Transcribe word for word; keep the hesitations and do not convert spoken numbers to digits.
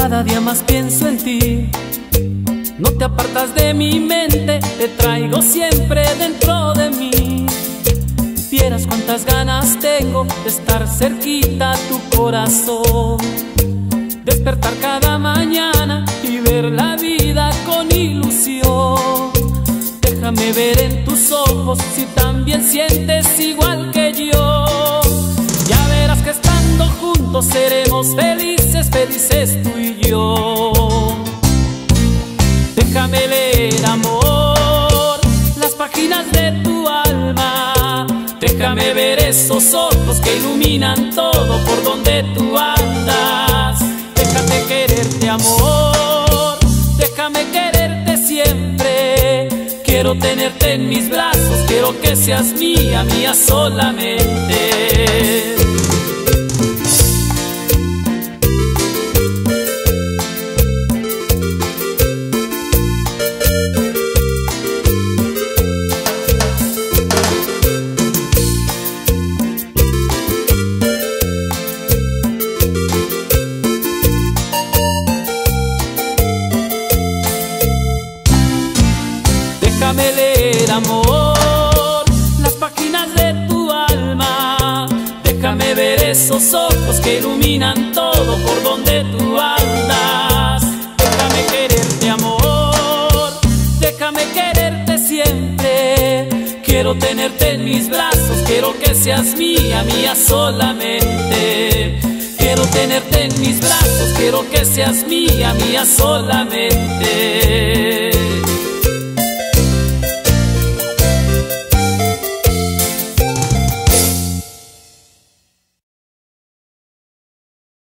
Cada día más pienso en ti, no te apartas de mi mente, te traigo siempre dentro de mí. Vieras cuántas ganas tengo de estar cerquita a tu corazón, despertar cada mañana y ver la vida con ilusión. Déjame ver en tus ojos si también sientes igual que yo. Ya verás que estando juntos seremos felices, felices tú y yo. Déjame leer, amor, las páginas de tu alma. Déjame ver esos ojos que iluminan todo por donde tú andas. Déjame quererte, amor, déjame quererte siempre. Quiero tenerte en mis brazos, quiero que seas mía, mía solamente. Déjame leer, amor, las páginas de tu alma. Déjame ver esos ojos que iluminan todo por donde tú andas. Déjame quererte, amor, déjame quererte siempre. Quiero tenerte en mis brazos, quiero que seas mía, mía solamente. Quiero tenerte en mis brazos, quiero que seas mía, mía solamente.